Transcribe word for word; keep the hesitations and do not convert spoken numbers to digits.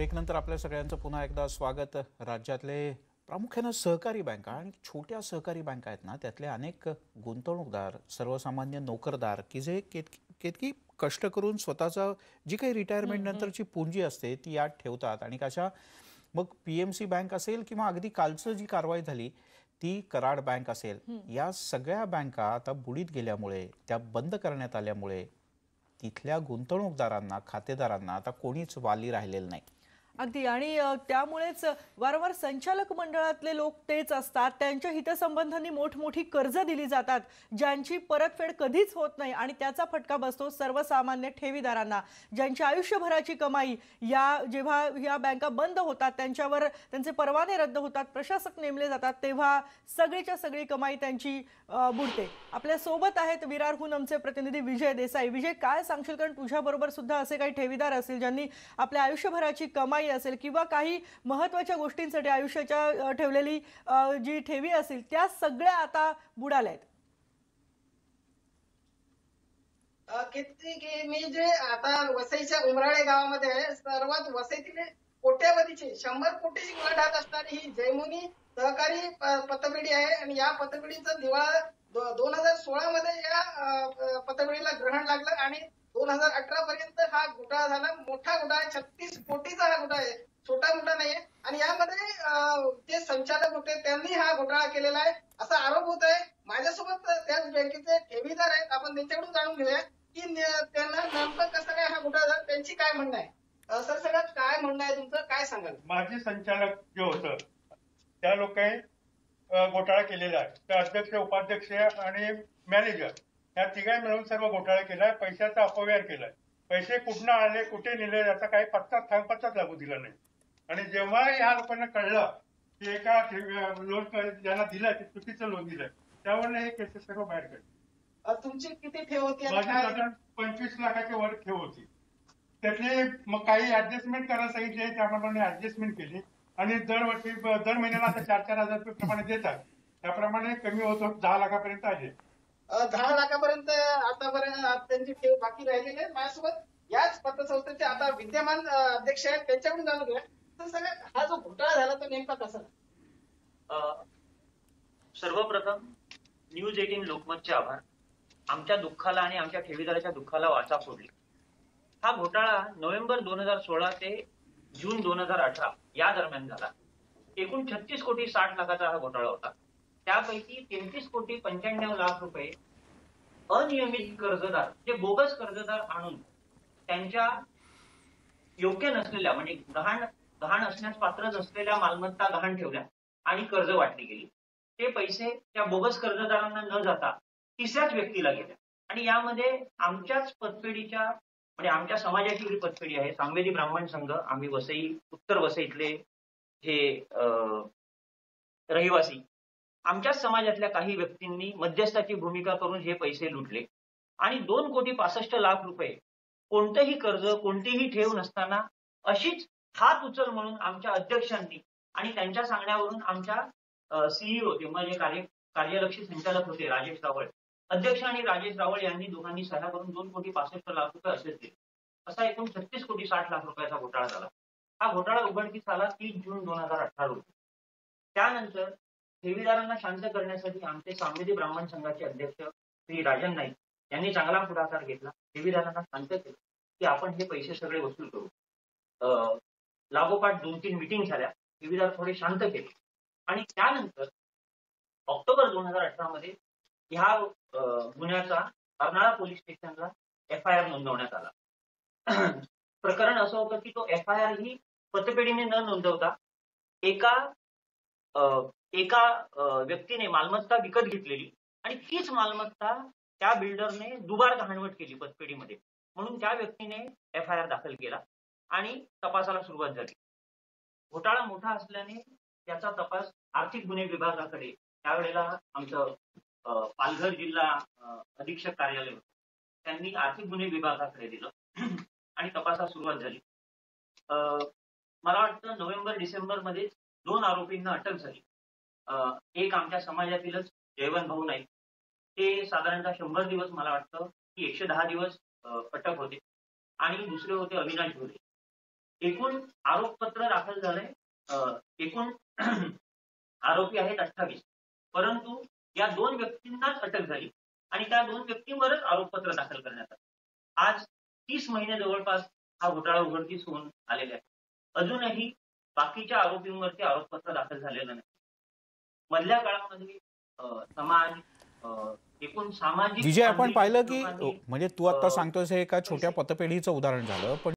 ब्रेकनंतर आपल्या सगळ्यांचं पुन्हा एकदा स्वागत. राज्यातले प्रामुख्यानं सहकारी बँका आणि छोट्या सहकारी बँका आहेत ना, त्यातले अनेक गुंतवणूकदार, सर्वसामान्य नोकरदार की जे केतकी केतकी कष्ट करून स्वतःचा जी काही रिटायरमेंट नंतरची पुंजी असते ती यात ठेवतात. आणि कशा मग पीएमसी बँक असेल किंवा अगदी कालचं जी कारवाई झाली ती कराड बँक असेल, या सगळ्या बँका आता बुडीत गेल्यामुळे, त्या बंद करण्यात आल्यामुळे तिथल्या गुंतवणूकदारांना, खातेदारांना आता कोणीच वाली राहिलेलं नाही. अगदी. आणि त्यामुळेच वारंवार संचालक मंडळातले लोक तेच असतात, त्यांच्या हितसंबंधांनी मोठमोठी कर्ज दिली जातात ज्यांची परतफेड कधीच होत नाही आणि त्याचा फटका बसतो सर्वसामान्य ठेवीदारांना, ज्यांची आयुष्यभराची कमाई या जेव्हा या बँका बंद होतात, त्यांच्यावर त्यांचे परवाने रद्द होतात, प्रशासक नेमले जातात, तेव्हा सगळीच्या सगळी कमाई त्यांची बुडते. आपल्या सोबत आहेत विरारहून आमचे प्रतिनिधी विजय देसाई. विजय, काय सांगशील, कारण तुझ्या बरोबर सुद्धा असे काही ठेवीदार असतील ज्यांनी आपल्या आयुष्यभराची कमाई असेल किंवा काही महत्त्वाच्या गोष्टींसाठी आयुष्याच्या ठेवलेली जी ठेवी असेल त्या सगळ्या आता बुडाल्या आहेत. किती मी जे आता वसईच्या उमराळे गावामध्ये सर्वात वसईतील कोट्यावधीची शंभर कोटीची उलाढाल असणारी ही जयमुनी सहकारी पतपेढी आहे आणि या पतपेढीचं दिवाळ दोन हजार सोळा मध्ये या पतपेढीला ग्रहण लागलं आणि दोन हजार अठरा पर्यंत हा घोटाळा झाला. मोठा घोटाळा आहे, छत्तीस कोटीचा हा घोटाळा आहे, छोटा मोठा नाहीये. आणि यामध्ये जे संचालक होते त्यांनी हा घोटाळा केलेला आहे असा आरोप होत आहे. माझ्यासोबत त्याच बँकेचे ठेवीदार आहेत, आपण त्यांच्याकडून जाणून घेऊया की त्यांना नेमकं कसं काय हा घोटाळा झाला, त्यांची काय म्हणणं आहे. सर, सगळ्यात काय म्हणणं आहे तुमचं, काय सांगाल. माझे संचालक जे होतं त्या लोकांनी घोटाळा केलेला आहे. त्या अध्यक्ष, उपाध्यक्ष आणि मॅनेजर या तिघांनी मिळून सर्व घोटाळा केलाय, पैशाचा अपव्यय केलाय. पैसे कुठनं आले, कुठे नेले याचा काही पत्ता थांगपत्ताच लागू दिला नाही. आणि जेव्हा ह्या लोकांना कळलं की एका लोन ज्यांना दिलंय ते चुकीचं लोन दिलंय, त्यावर हे केसेस सर्व बाहेर काढले. तुमची किती ठेव होती. माझी पंचवीस लाखाच्या वर ठेव होती. त्यातले मग काही ऍडजस्टमेंट करायला सांगितले, त्याप्रमाणे ऍडजस्टमेंट केली आणि दरवर्षी दर महिन्याला आता चार चार हजार रुपये प्रमाणे देतात, त्याप्रमाणे कमी होत होत दहा लाखापर्यंत आले. दहा लाखापर्यंत आतापर्यंत त्यांची ठेव बाकी राहिलेली आहे. माझ्यासोबत याच पतसंस्थेचे आता विद्यमान अध्यक्ष आहेत, त्यांच्याकडून जाणून घेऊया. तर सगळ्यात हा जो घोटाळा झाला तो नेमका कसा. सर्वप्रथम न्यूज एटीन लोकमतचे आभार. आमच्या दुःखाला आणि आमच्या ठेवीदाराच्या दुःखाला वाचा फोडली. हा घोटाळा नोव्हेंबर दोन हजार सोळा ते जून दोन हजार अठरा या दरम्यान झाला. एकूण छत्तीस कोटी साठ लाखाचा हा घोटाळा होता. त्यापैकी तेहतीस कोटी पंच्याण्णव लाख रुपये अनियमित कर्जदार, जे बोगस कर्जदार आणून त्यांच्या योग्य नसलेल्या म्हणजे गहाण गहाण असण्यास पात्र नसलेल्या मालमत्ता गहाण ठेवल्या आणि कर्ज वाटली गेली. ते पैसे त्या बोगस कर्जदारांना न जाता तिसऱ्याच व्यक्तीला गेले. आणि यामध्ये आमच्याच पतपेढीच्या म्हणजे आमच्या समाजाची ही पतपेढी आहे, सांगवेदी ब्राह्मण संघ, आम्ही वसई उत्तर वसईतले हे रहिवासी, आमच्याच समाजातल्या काही व्यक्तींनी मध्यस्थाची भूमिका करून हे पैसे लुटले आणि दोन कोटी पासष्ट लाख रुपये कोणतंही कर्ज, कोणतीही ठेव नसताना अशीच हात उचल म्हणून आमच्या अध्यक्षांनी आणि त्यांच्या सांगण्यावरून आमच्या सीईओ तेव्हा जे कार्य कार्यलक्षी संचालक होते राजेश रावळ, अध्यक्ष आणि राजेश रावळ यांनी दोघांनी सह्या करून दोन कोटी पासष्ट लाख रुपये असेच दिले. असा एकूण छत्तीस कोटी साठ लाख रुपयाचा घोटाळा झाला. हा घोटाळा उघडकीस आला तीस जून दोन हजार अठरा रोजी. त्यानंतर ठेवीदारांना शांत करण्यासाठी आमचे सांगवेदी ब्राह्मण संघाचे अध्यक्ष श्री राजन नाईक यांनी चांगला पुढाकार घेतला. ठेवीदारांना शांत केलं की आपण हे पैसे सगळे वसूल करू. लागोपाठ दोन तीन मिटिंग झाल्या, ठेवीदार थोडे शांत केले आणि त्यानंतर ऑक्टोबर दोन हजार अठरा मध्ये ह्या गुन्ह्याचा अर्नाळा पोलीस स्टेशनला एफ आय आर नोंदवण्यात आला. प्रकरण असं होतं की तो एफ आय आर ही पतपेढीने न नोंदवता एका एका व्यक्तीने मालमत्ता विकत घेतलेली आणि तीच मालमत्ता त्या बिल्डरने दुबार गहाणवट केली पतपेढीमध्ये, म्हणून त्या व्यक्तीने एफ आय आर दाखल केला आणि तपासाला सुरुवात झाली. घोटाळा मोठा असल्याने त्याचा तपास आर्थिक गुन्हे विभागाकडे, त्यावेळेला आमचं पालघर जिल्हा अधीक्षक कार्यालय होतं, त्यांनी आर्थिक गुन्हे विभागाकडे दिलं आणि तपासाला सुरुवात झाली. मला वाटतं नोव्हेंबर डिसेंबर मध्ये दोन आरोपींना अटक झाली. एक आमच्या समाजातीलच जयवंत भाऊ नाईक, ते साधारणतः शंभर दिवस मला वाटतं की एकशे दहा दिवस अटक होते आणि दुसरे होते अविनाश घोरे, एकूण आरोपपत्र दाखल झालंय, अं, एकूण आरोपी आहेत अठ्ठावीस, परंतु या दोन व्यक्तींनाच अटक झाली आणि त्या दोन व्यक्तींवरच आरोपपत्र दाखल करण्यात आलं. आज तीस महिने जवळपास हा घोटाळा उघडकीस होऊन आलेला आहे. अजूनही बाकीच्या आरोपींवरती आरोपपत्र दाखल झालेलं नाही. मधल्या काळामध्ये अं, समाज अं, एकूण सामाजिक विजय, आपण तांत्रिक पाहिलं की लोकांनी, म्हणजे तू आता अं, सांगतोस हे एका छोट्या पतपेढीचं उदाहरण झालं, पण